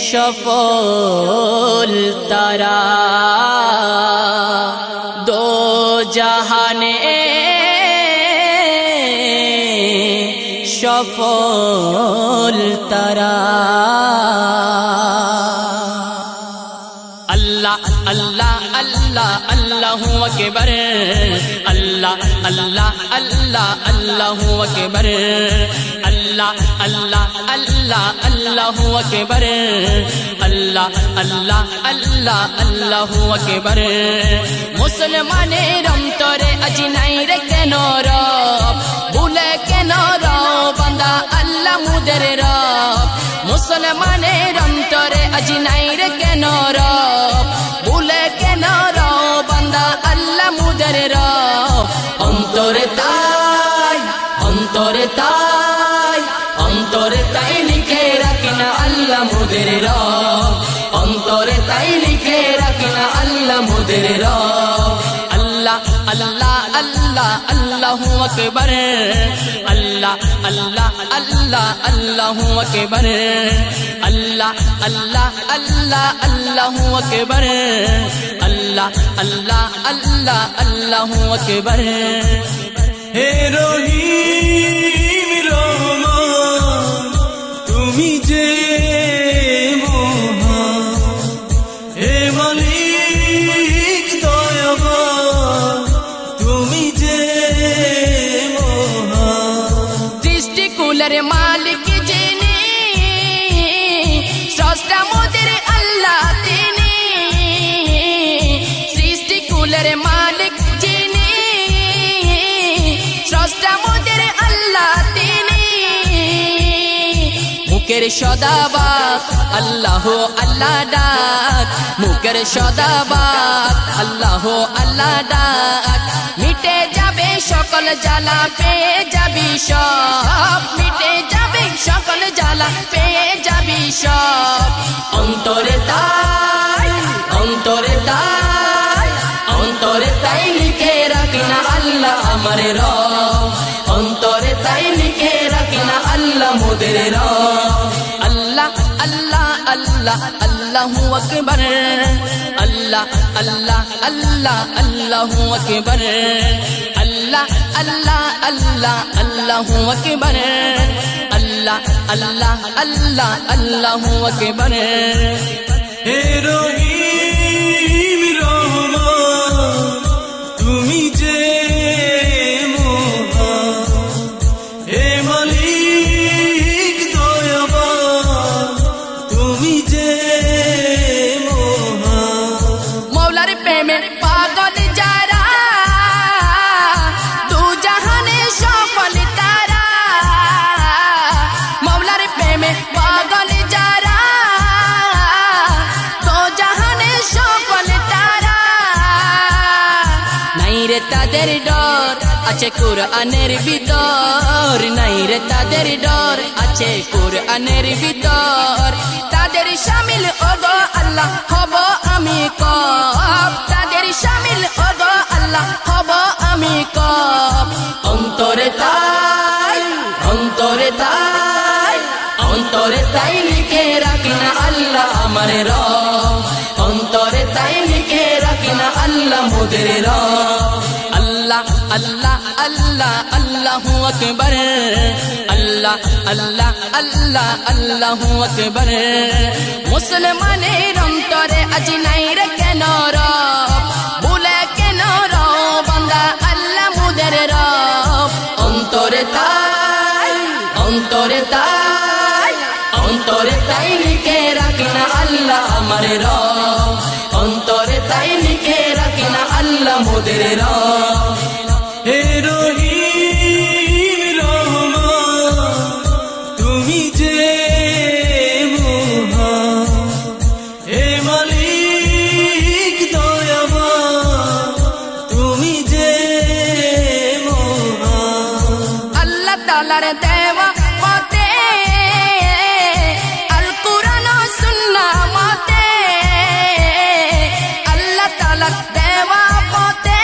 সফল তারা দো জাহানে সফল তারা আল্লাহ আল্লাহ আল্লাহ আল্লাহু আকবার আল্লাহ আল্লাহ আল্লাহ আল্লাহু আকবার আল্লাহ আল্লাহ আল্লাহ আল্লাহু আকবার আল্লাহ আল্লাহ আল্লাহ আল্লাহু আকবার মুসলমানের অন্তরে আজ নাই রে কেন রব ভুলে কেন রব বান্দা আল্লাহ মুদের রব মুসলমানের অন্তরে আজ নাই রে কেন রব ভুলে কেন রব বান্দা আল্লাহ মুদের রব অন্তরে তাই অন্তরে তাই অন্তরে তাই লিখে রাখিনা আল্লাহ মুদের রব অন্তরে তাই লিখে রাখিনা আল্লাহ মুদের রব আল্লাহ আল্লাহ আল্লাহ আল্লাহু আকবার আল্লাহ আল্লাহ আল্লাহ আল্লাহু আকবার আল্লাহ আল্লাহ আল্লাহ আল্লাহু আকবার আল্লাহ আল্লাহ আল্লাহ আল্লাহু আকবার হে রহিম রহমান তুমি যে মহান হে মালিক দয়াবান তুমি যে মহান সৃষ্টিকুলের মালিক যিনি স্রষ্টা মোদের আল্লাহ তিনি সৃষ্টিকুলের মালিক যিনি স্রষ্টা মোদের আল্লাহ তিনি মুখের সদাবাত আল্লাহ আল্লাহ ডাক মুখের সদাবাত আল্লাহ আল্লাহ ডাক মিটে যাবে সকল জ্বালা পেয়ে যাবি সব মিটে যাবে সকল জ্বালা পেয়ে যাবি সব অন্তরে তাই অন্তরে তাই অন্তরে তাই লিখে রাখিনা আল্লাহ আমার রব অন্তরে তাই লিখে রাখিনা আল্লাহ মোদের রব আল্লাহ আল্লাহ আল্লাহ আল্লাহু আকবার আল্লাহ আল্লাহ আল্লাহ আল্লাহু আকবার আল্লাহ আল্লাহ আল্লাহ আল্লাহু আকবার আল্লাহ আল্লাহ আল্লাহ আল্লাহু আকবার হে রহিম রহমান তুমি যে মহান হে মালিক দয়াবান তুমি যে মহান মৌলার প্রেমে পাগল যারা দু জাহানে সফল তারা মৌলার প্রেমে পাগল যারা দু জাহানে সফল তারা নাই রে তাদের ডর আছে কুরআনের ভিতর নাই রে তাদের ডর আছে কুরআনের ভিতর তাদের শামিল ওগো আল্লাহ হব আমি কব তাদের শামিল ওগো আল্লাহ হব আমি কব অন্তরে তাই অন্তরে তাই অন্তরে তাই লিখে রাখিনা আল্লাহ আমার রব অন্তরে তাই লিখে রাখিনা আল্লাহ মোদের রব আল্লাহ আল্লাহ আল্লাহ আল্লাহু আকবার আল্লাহ আল্লাহ আল্লাহ আল্লাহু আকবার মুসলমানের অন্তরে আজ নাই রে কেন রব ভুলে কেন রব বান্দা আল্লাহ মুদের রব অন্তরে তাই অন্তরে তাই অন্তরে তাই লিখে রাখিনা আল্লাহ আমার রব অন্তরে তাই লিখে রাখিনা আল্লাহ মোদের রব হে রহিম রহমান তুমি যে মহান হে মালিক দয়াবান তুমি যে মহান আল্লাহ তাআলার দেওয়া মতে আল কুরআন ও সুন্নাহ মতে আল্লাহ তাআলার দেওয়া মতে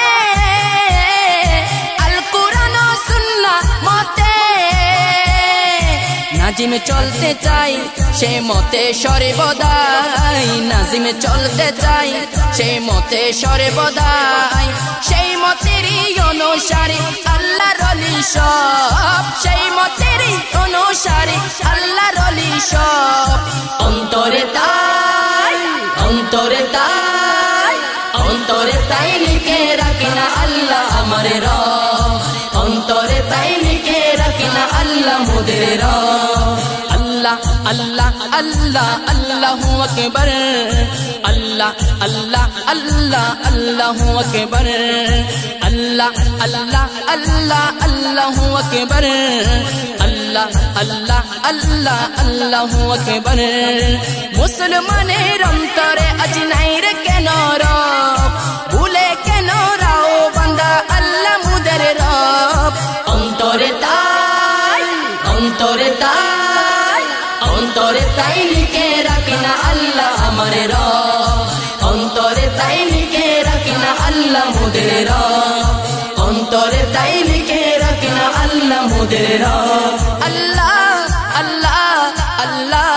আল কুরআন ও সুন্নাহ মতে নাজিম চলতে চাই সে মতে সর্বদাই, নাজিম চলতে চাই সে মতে সর্বদাই, সেই মতেরই অনুসারী আল্লাহর ওলি সব, সেই মতেরই অনুসারী আল্লাহর ওলি সব। অন্তরে তাই, অন্তরে তাই, অন্তরে তাই লিখে রাখি না আল্লাহ আমার রব, অন্তরে তাই লিখে রাখি না আল্লাহ মোদের রব। আল্লাহ আল্লাহ আল্লাহ আল্লাহু আকবার, আল্লাহ আল্লাহ আল্লাহ আল্লাহু আকবার, আল্লাহ আল্লাহ আল্লাহ আল্লাহু আকবার, আল্লাহ আল্লাহ আল্লাহ আল্লাহু আকবার। মুসলমানের অন্তরে আজ নাই রে কেন রব, ভুলে কেন রাও বান্দা আল্লাহ মুদের রব। অন্তরে তাই, অন্তরে তাই, অন্তরে তাই লিখে রাখি না আল্লাহ আমার রব, অন্তরে তাই লিখে রাখি না আল্লাহ মুদের রব, অন্তরে তাই লিখে রাখি না আল্লাহ মুদের রব। আল্লাহ আল্লাহ আল্লাহ।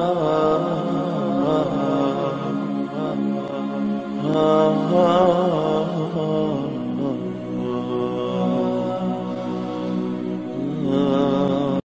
Oh